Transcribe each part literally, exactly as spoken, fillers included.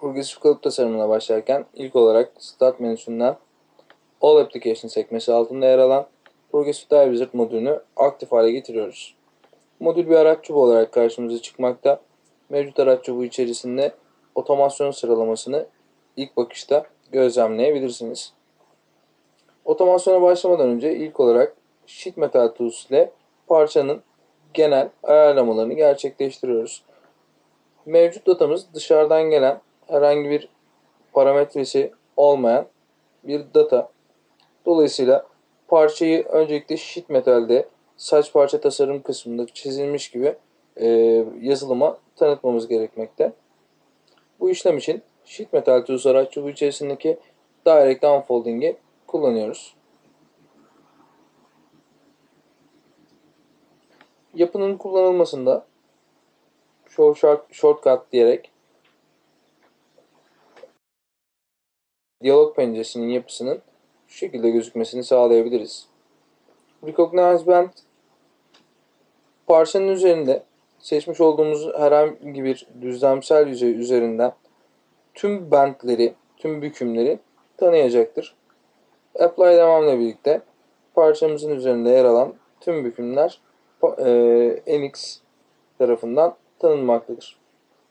Progresif kalıp tasarımına başlarken ilk olarak Start menüsünden All Applications sekmesi altında yer alan Progressive Dive Wizard modülünü aktif hale getiriyoruz. Modül bir araç çubuğu olarak karşımıza çıkmakta. Mevcut araç çubuğu içerisinde otomasyon sıralamasını ilk bakışta gözlemleyebilirsiniz. Otomasyona başlamadan önce ilk olarak Sheet Metal Tools ile parçanın genel ayarlamalarını gerçekleştiriyoruz. Mevcut datamız dışarıdan gelen herhangi bir parametresi olmayan bir data. Dolayısıyla parçayı öncelikle Sheet Metal'de saç parça tasarım kısmında çizilmiş gibi e, yazılıma tanıtmamız gerekmekte. Bu işlem için Sheet Metal Tools araç çubuğu içerisindeki Direct Unfolding'i kullanıyoruz. Yapının kullanılmasında Show Shortcut diyerek diyalog penceresinin yapısının şu şekilde gözükmesini sağlayabiliriz. Recognize Band, parçanın üzerinde seçmiş olduğumuz herhangi bir düzlemsel yüzey üzerinden tüm bentleri, tüm bükümleri tanıyacaktır. Apply devamla birlikte parçamızın üzerinde yer alan tüm bükümler e, N X tarafından tanınmaktadır.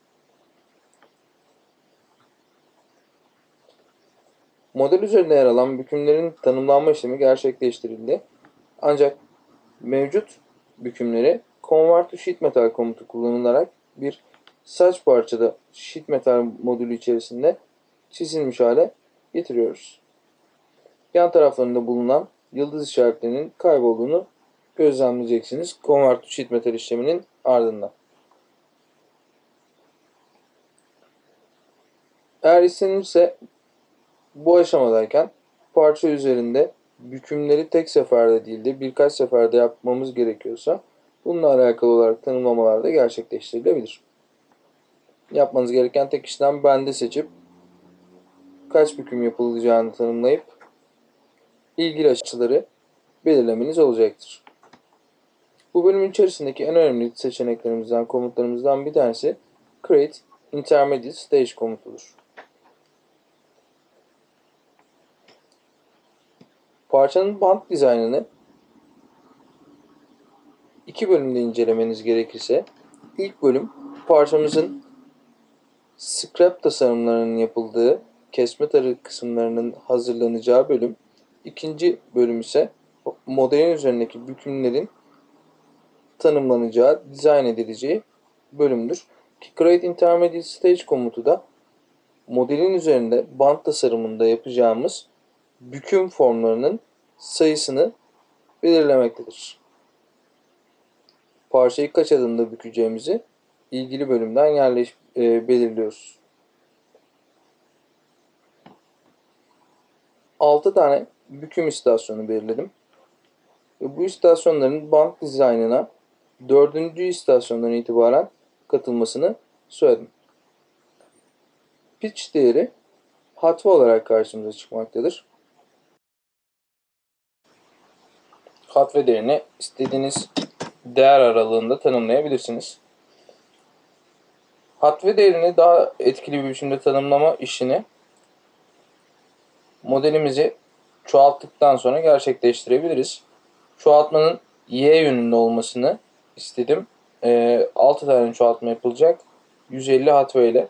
Model üzerinde yer alan bükümlerin tanımlanma işlemi gerçekleştirildi. Ancak mevcut bükümleri Convert to Sheet Metal komutu kullanılarak bir saç parçada Sheet Metal modülü içerisinde çizilmiş hale getiriyoruz. Yan taraflarında bulunan yıldız işaretlerinin kaybolduğunu gözlemleyeceksiniz Convert to Sheet Metal işleminin ardından. Eğer istenirse bu aşamadayken parça üzerinde bükümleri tek seferde değil de birkaç seferde yapmamız gerekiyorsa bununla alakalı olarak tanımlamalar da gerçekleştirilebilir. Yapmanız gereken tek işlem bendi seçip kaç büküm yapılacağını tanımlayıp ilgili açıları belirlemeniz olacaktır. Bu bölümün içerisindeki en önemli seçeneklerimizden, komutlarımızdan bir tanesi Create Intermediate Stage komutudur. Parçanın bant dizaynını iki bölümde incelemeniz gerekirse ilk bölüm parçamızın scrap tasarımlarının yapıldığı kesme tarı kısımlarının hazırlanacağı bölüm. İkinci bölüm ise modelin üzerindeki bükümlerin tanımlanacağı, dizayn edileceği bölümdür. Ki Create Intermediate Stage komutu da modelin üzerinde bant tasarımında yapacağımız büküm formlarının sayısını belirlemektedir. Parçayı kaç adımda bükeceğimizi ilgili bölümden yerleş e, belirliyoruz. altı tane büküm istasyonu belirledim. Ve bu istasyonların bant dizaynına dördüncü istasyondan itibaren katılmasını söyledim. Pitch değeri hatva olarak karşımıza çıkmaktadır. Hatva değerini istediğiniz değer aralığında tanımlayabilirsiniz. Hatva değerini daha etkili bir biçimde tanımlama işini modelimizi çoğalttıktan sonra gerçekleştirebiliriz. Çoğaltmanın Y yönünde olmasını istedim. E, altı tane çoğaltma yapılacak. yüz elli hatva ile.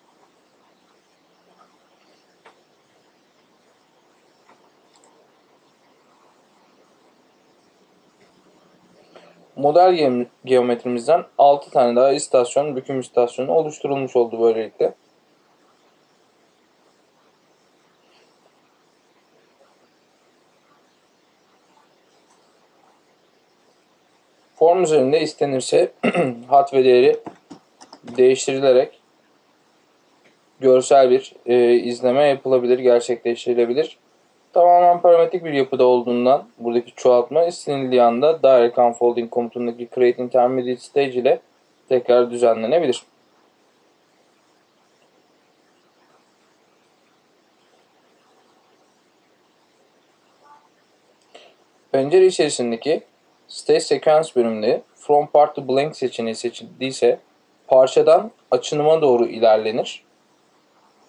Model ge geometrimizden altı tane daha istasyon, büküm istasyonu oluşturulmuş oldu böylelikle. Form üzerinde istenirse hatva değeri değiştirilerek görsel bir e, izleme yapılabilir, gerçekleştirilebilir. Tamamen parametrik bir yapıda olduğundan buradaki çoğaltma istenildiği anda Direct Unfolding komutundaki Create Intermediate Stage ile tekrar düzenlenebilir. Pencere içerisindeki Stage Sequence bölümünde From Part to Blank seçeneği seçildiyse parçadan açınıma doğru ilerlenir.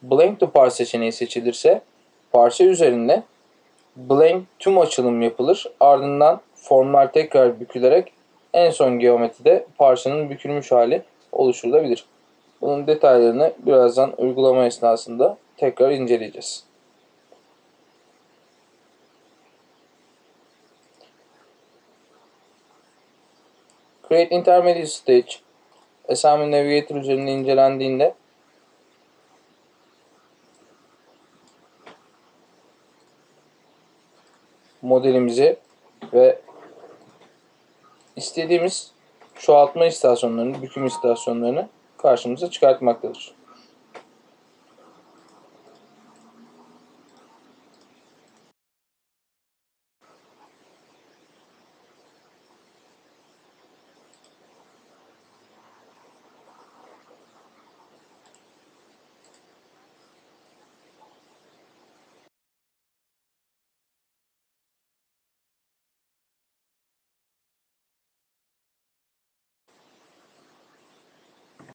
Blank to parse seçeneği seçilirse parça üzerinde blank tüm açılım yapılır. Ardından formlar tekrar bükülerek en son geometride parçanın bükülmüş hali oluşturulabilir. Bunun detaylarını birazdan uygulama esnasında tekrar inceleyeceğiz. Create Intermediate Stage Assembly Navigator üzerinde incelendiğinde modelimizi ve istediğimiz çoğaltma istasyonlarını, büküm istasyonlarını karşımıza çıkartmaktadır.